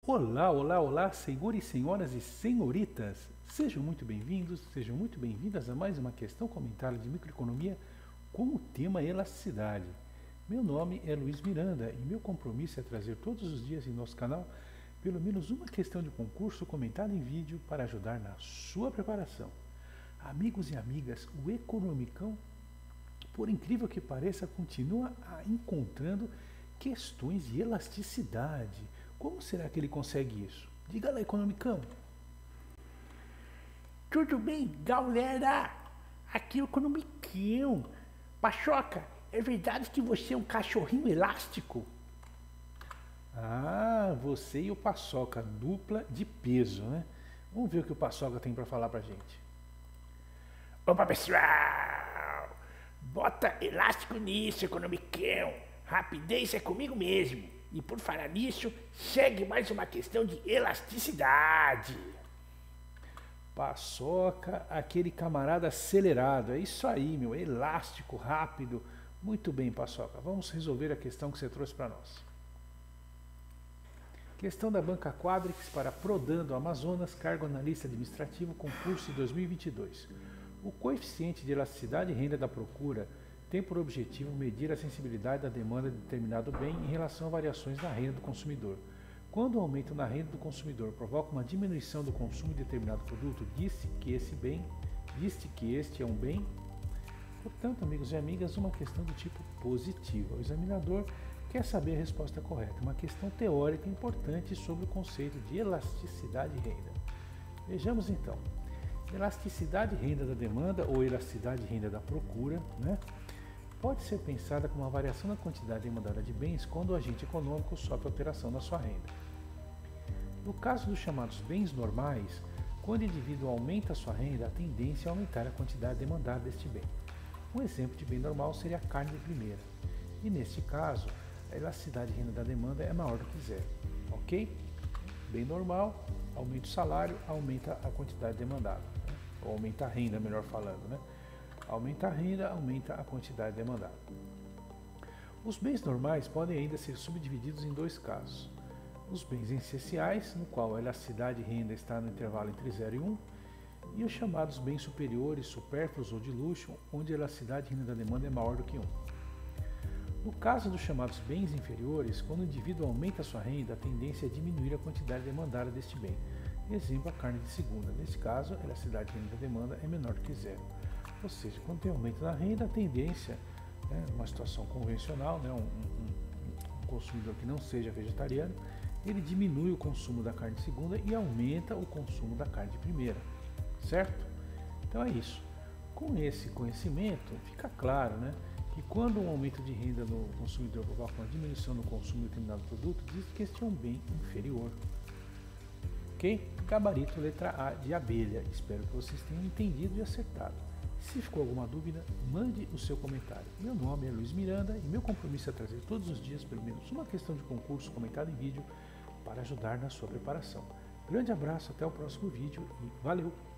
Olá, olá, olá, senhores, senhoras e senhoritas. Sejam muito bem-vindos, sejam muito bem-vindas a mais uma questão comentada de microeconomia com o tema elasticidade. Meu nome é Luiz Miranda e meu compromisso é trazer todos os dias em nosso canal pelo menos uma questão de concurso comentada em vídeo para ajudar na sua preparação. Amigos e amigas, o Economicão, por incrível que pareça, continua encontrando questões de elasticidade. Como será que ele consegue isso? Diga lá, Economicão. Tudo bem, galera? Aqui é o Economicão. Pachoca, é verdade que você é um cachorrinho elástico? Ah, você e o Paçoca, dupla de peso, né? Vamos ver o que o Paçoca tem para falar pra gente. Opa, pessoal! Bota elástico nisso, Economicão. Rapidez é comigo mesmo. E por falar nisso, segue mais uma questão de elasticidade. Paçoca, aquele camarada acelerado. É isso aí, meu. Elástico, rápido. Muito bem, Paçoca. Vamos resolver a questão que você trouxe para nós. Questão da Banca Quadrix para Prodando Amazonas, cargo analista administrativo, concurso de 2022. O coeficiente de elasticidade e renda da procura tem por objetivo medir a sensibilidade da demanda de determinado bem em relação a variações na renda do consumidor. Quando o aumento na renda do consumidor provoca uma diminuição do consumo de determinado produto, diz-se que este é um bem. Portanto, amigos e amigas, uma questão do tipo positivo. O examinador quer saber a resposta correta. Uma questão teórica importante sobre o conceito de elasticidade e renda. Vejamos então. Elasticidade e renda da demanda ou elasticidade e renda da procura, né? Pode ser pensada como uma variação da quantidade demandada de bens quando o agente econômico sofre alteração na sua renda. No caso dos chamados bens normais, quando o indivíduo aumenta a sua renda, a tendência é aumentar a quantidade demandada deste bem. Um exemplo de bem normal seria a carne de primeira. E neste caso, a elasticidade de renda da demanda é maior do que zero. Ok? Bem normal, aumenta o salário, aumenta a quantidade demandada. Né? Ou aumenta a renda, melhor falando, né? Aumenta a renda, aumenta a quantidade demandada. Os bens normais podem ainda ser subdivididos em dois casos. Os bens essenciais, no qual a elasticidade de renda está no intervalo entre 0 e 1, e os chamados bens superiores, supérfluos ou de luxo, onde a elasticidade de renda da demanda é maior do que 1. No caso dos chamados bens inferiores, quando o indivíduo aumenta a sua renda, a tendência é diminuir a quantidade demandada deste bem. Exemplo, a carne de segunda. Neste caso, a elasticidade de renda da demanda é menor do que zero. Ou seja, quando tem aumento na renda, a tendência, uma situação convencional, um consumidor que não seja vegetariano, ele diminui o consumo da carne de segunda e aumenta o consumo da carne de primeira, certo? Então é isso. Com esse conhecimento, fica claro, que quando um aumento de renda no consumidor provoca uma diminuição no consumo de determinado produto, diz que este é um bem inferior. Ok? Gabarito letra A de abelha. Espero que vocês tenham entendido e acertado. Se ficou alguma dúvida, mande o seu comentário. Meu nome é Luiz Miranda e meu compromisso é trazer todos os dias pelo menos uma questão de concurso comentada em vídeo para ajudar na sua preparação. Grande abraço, até o próximo vídeo e valeu!